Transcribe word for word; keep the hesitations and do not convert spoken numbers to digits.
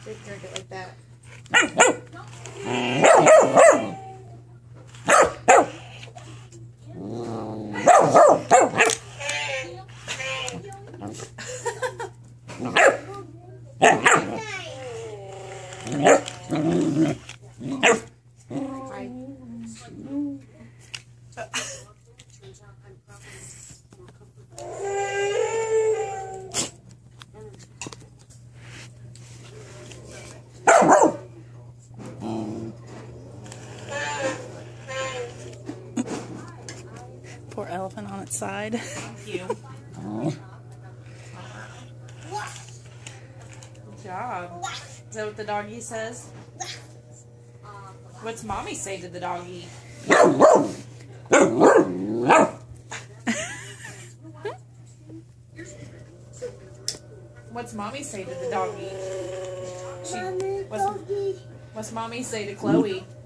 Just drink it like that. Poor elephant on its side. Thank you. Good job. Is that what the doggy says? What's mommy say to the doggy? What's mommy say to the doggy? She, what's, what's mommy say to Chloe?